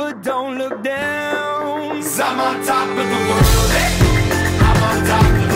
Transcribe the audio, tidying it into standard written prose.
but don't look down. 'Cause I'm on top of the world, hey, I'm on top of the